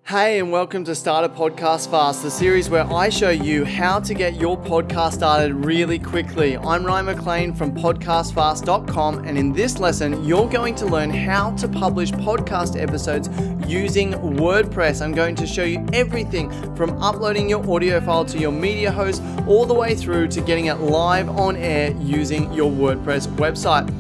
Hey, and welcome to Start a Podcast Fast, the series where I show you how to get your podcast started really quickly. I'm Ryan McLean from podcastfast.com, and in this lesson, you're going to learn how to publish podcast episodes using WordPress. I'm going to show you everything from uploading your audio file to your media host, all the way through to getting it live on air using your WordPress website.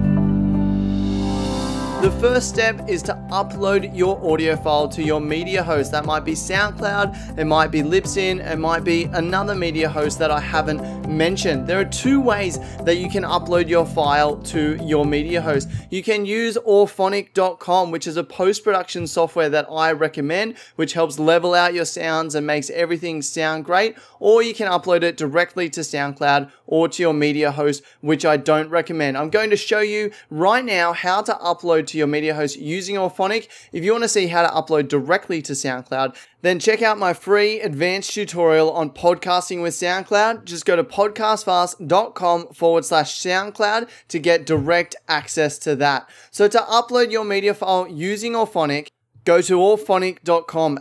The first step is to upload your audio file to your media host. That might be SoundCloud, it might be Libsyn, it might be another media host that I haven't mentioned. There are two ways that you can upload your file to your media host. You can use Auphonic.com, which is a post-production software that I recommend, which helps level out your sounds and makes everything sound great, or you can upload it directly to SoundCloud or to your media host, which I don't recommend. I'm going to show you right now how to upload to your media host using Auphonic. If you want to see how to upload directly to SoundCloud, then check out my free advanced tutorial on podcasting with SoundCloud. Just go to podcastfast.com/SoundCloud to get direct access to that. So to upload your media file using Auphonic, go to auphonic.com,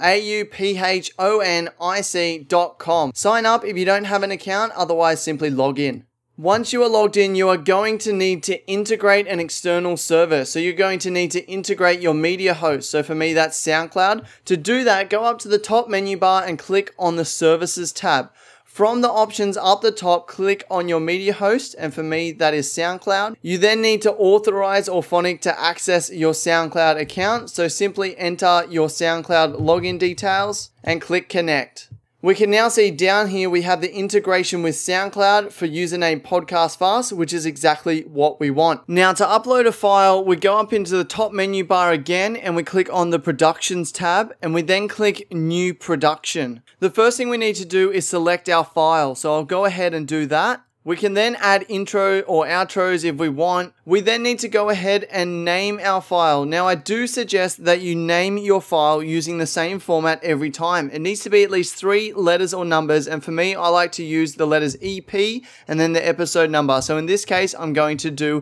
auphonic.com. Sign up if you don't have an account, otherwise simply log in. Once you are logged in, you are going to need to integrate an external service. So you're going to need to integrate your media host. So for me, that's SoundCloud. To do that, go up to the top menu bar and click on the Services tab. From the options up the top, click on your media host, and for me, that is SoundCloud. You then need to authorize Auphonic to access your SoundCloud account. So simply enter your SoundCloud login details and click Connect. We can now see down here we have the integration with SoundCloud for username podcastfast, which is exactly what we want. Now to upload a file, we go up into the top menu bar again and we click on the Productions tab and we then click New Production. The first thing we need to do is select our file, so I'll go ahead and do that. We can then add intro or outros if we want. We then need to go ahead and name our file. Now I do suggest that you name your file using the same format every time. It needs to be at least 3 letters or numbers, and for me I like to use the letters EP and then the episode number. So in this case I'm going to do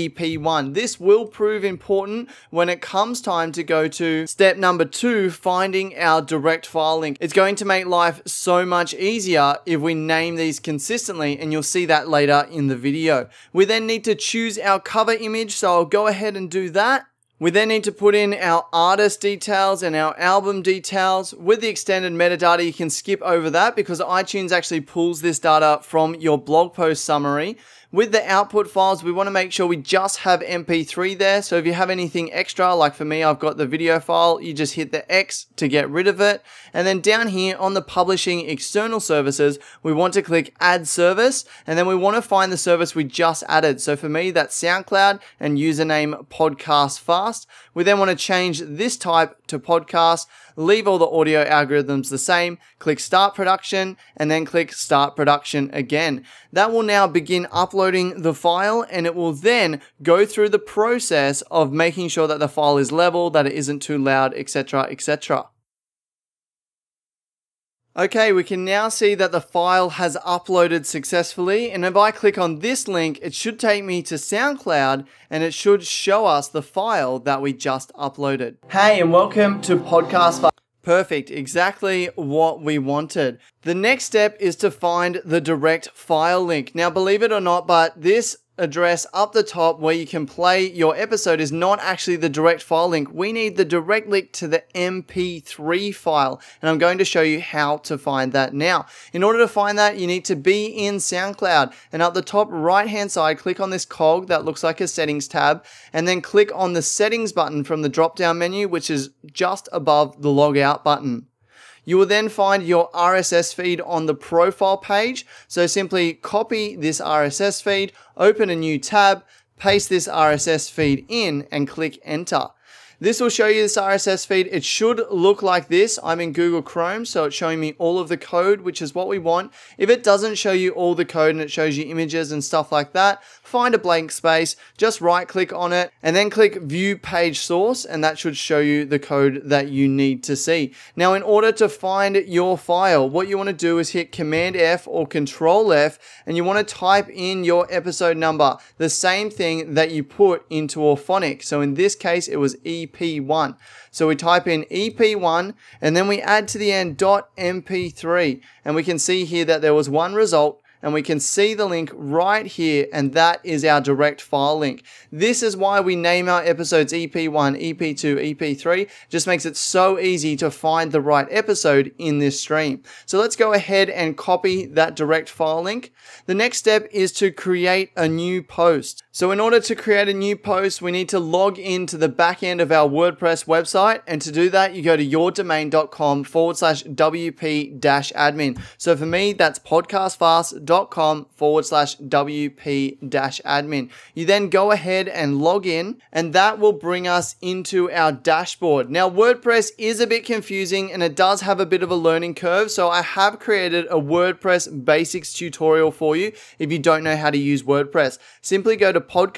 EP1. This will prove important when it comes time to go to step number 2, finding our direct file link. It's going to make life so much easier if we name these consistently, and you'll see that later in the video. We then need to choose our cover image, so I'll go ahead and do that. We then need to put in our artist details and our album details. With the extended metadata, you can skip over that because iTunes actually pulls this data from your blog post summary. With the output files, we want to make sure we just have MP3 there. So if you have anything extra, like for me, I've got the video file, you just hit the X to get rid of it. And then down here on the publishing external services, we want to click Add Service, and then we want to find the service we just added. So for me, that's SoundCloud and username podcastfast. We then want to change this type to podcast, leave all the audio algorithms the same, click Start Production, and then click Start Production again. That will now begin uploading the file, and it will then go through the process of making sure that the file is level, that it isn't too loud, etc., etc. Okay, we can now see that the file has uploaded successfully, and if I click on this link, it should take me to SoundCloud and it should show us the file that we just uploaded. Hey, and welcome to Podcast. Perfect, exactly what we wanted. The next step is to find the direct file link. Now, believe it or not, but this address up the top where you can play your episode is not actually the direct file link. We need the direct link to the MP3 file, and I'm going to show you how to find that now. In order to find that, you need to be in SoundCloud, and up the top right hand side, click on this cog that looks like a settings tab, and then click on the settings button from the drop down menu, which is just above the logout button. You will then find your RSS feed on the profile page. So simply copy this RSS feed, open a new tab, paste this RSS feed in, and click enter. This will show you this RSS feed. It should look like this. I'm in Google Chrome, so it's showing me all of the code, which is what we want. If it doesn't show you all the code and it shows you images and stuff like that, find a blank space, just right click on it and then click view page source, and that should show you the code that you need to see. Now, in order to find your file, what you want to do is hit Command F or Control F, and you want to type in your episode number, the same thing that you put into Auphonic. So in this case, it was EP1. So we type in EP1 and then we add to the end .mp3, and we can see here that there was one result, and we can see the link right here, and that is our direct file link. This is why we name our episodes EP1, EP2, EP3. Just makes it so easy to find the right episode in this stream. So let's go ahead and copy that direct file link. The next step is to create a new post. So in order to create a new post, we need to log into the back end of our WordPress website, and to do that, you go to yourdomain.com/wp-admin. So for me, that's podcastfast.com/wp-admin. You then go ahead and log in, and that will bring us into our dashboard. Now, WordPress is a bit confusing and it does have a bit of a learning curve, so I have created a WordPress basics tutorial for you if you don't know how to use WordPress. Simply go to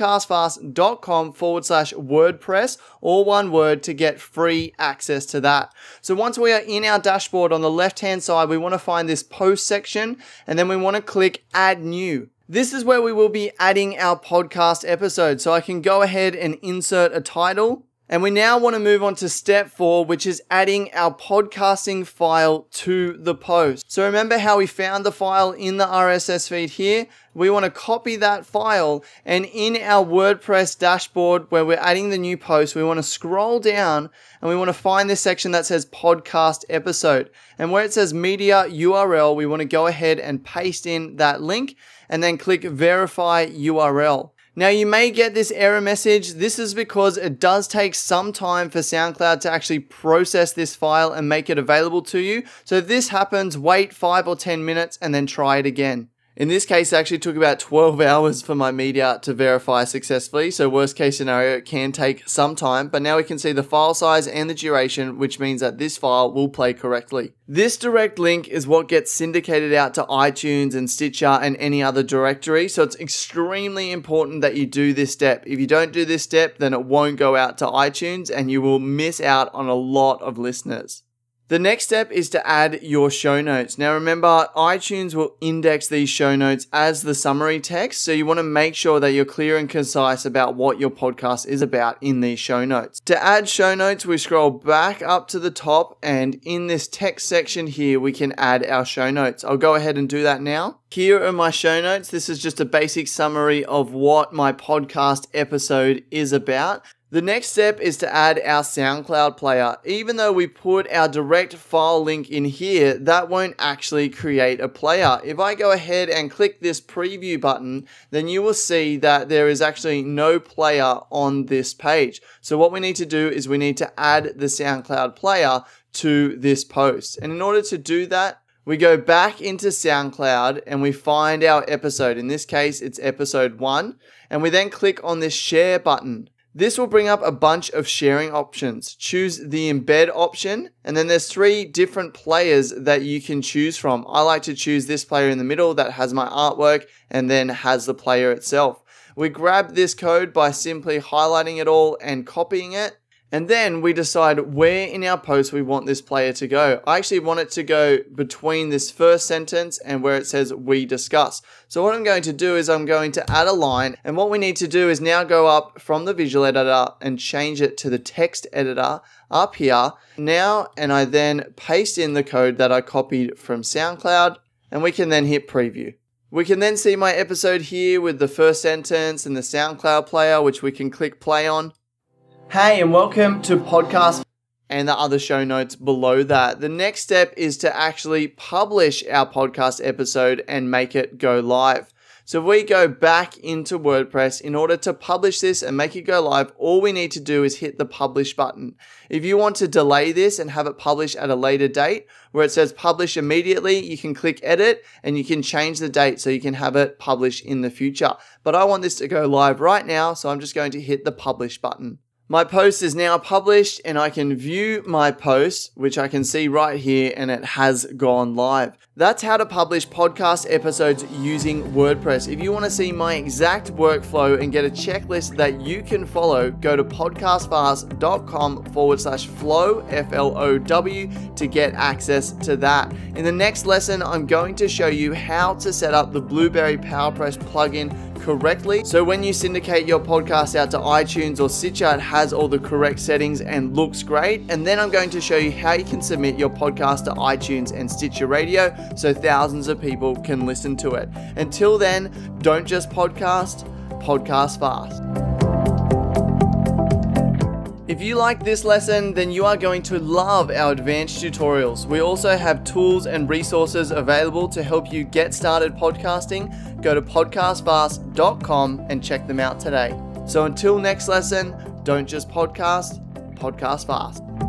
podcastfast.com/WordPress, all one word, to get free access to that. So once we are in our dashboard, on the left hand side, we want to find this post section, and then we want to click add new. This is where we will be adding our podcast episode. So I can go ahead and insert a title. And we now want to move on to step 4, which is adding our podcasting file to the post. So remember how we found the file in the RSS feed here? We want to copy that file, and in our WordPress dashboard where we're adding the new post, we want to scroll down and we want to find this section that says podcast episode. And where it says media URL, we want to go ahead and paste in that link and then click verify URL. Now, you may get this error message. This is because it does take some time for SoundCloud to actually process this file and make it available to you. So if this happens, wait 5 or 10 minutes and then try it again. In this case, it actually took about 12 hours for my media to verify successfully. So worst case scenario, it can take some time, but now we can see the file size and the duration, which means that this file will play correctly. This direct link is what gets syndicated out to iTunes and Stitcher and any other directory. So it's extremely important that you do this step. If you don't do this step, then it won't go out to iTunes and you will miss out on a lot of listeners. The next step is to add your show notes. Now remember, iTunes will index these show notes as the summary text, so you want to make sure that you're clear and concise about what your podcast is about in these show notes. To add show notes, we scroll back up to the top, and in this text section here, we can add our show notes. I'll go ahead and do that now. Here are my show notes. This is just a basic summary of what my podcast episode is about. The next step is to add our SoundCloud player. Even though we put our direct file link in here, that won't actually create a player. If I go ahead and click this preview button, then you will see that there is actually no player on this page. So what we need to do is we need to add the SoundCloud player to this post. And in order to do that, we go back into SoundCloud and we find our episode. In this case, it's episode 1. And we then click on this share button. This will bring up a bunch of sharing options. Choose the embed option, and then there's 3 different players that you can choose from. I like to choose this player in the middle that has my artwork and then has the player itself. We grab this code by simply highlighting it all and copying it. And then we decide where in our post we want this player to go. I actually want it to go between this first sentence and where it says we discuss. So what I'm going to do is I'm going to add a line, and what we need to do is now go up from the visual editor and change it to the text editor up here now, and I then paste in the code that I copied from SoundCloud, and we can then hit preview. We can then see my episode here with the first sentence and the SoundCloud player, which we can click play on. Hey, and welcome to podcast and the other show notes below that. The next step is to actually publish our podcast episode and make it go live. So if we go back into WordPress, in order to publish this and make it go live, all we need to do is hit the publish button. If you want to delay this and have it published at a later date, where it says publish immediately, you can click edit and you can change the date so you can have it published in the future. But I want this to go live right now, so I'm just going to hit the publish button. My post is now published and I can view my post, which I can see right here, and it has gone live. That's how to publish podcast episodes using WordPress. If you want to see my exact workflow and get a checklist that you can follow, go to podcastfast.com/flow, F-L-O-W, to get access to that. In the next lesson, I'm going to show you how to set up the Blueberry PowerPress plugin correctly. So when you syndicate your podcast out to iTunes or Stitcher, it has all the correct settings and looks great. And then I'm going to show you how you can submit your podcast to iTunes and Stitcher Radio so thousands of people can listen to it. Until then, don't just podcast, podcast fast. If you like this lesson, then you are going to love our advanced tutorials. We also have tools and resources available to help you get started podcasting. Go to podcastfast.com and check them out today. So until next lesson, don't just podcast, podcast fast.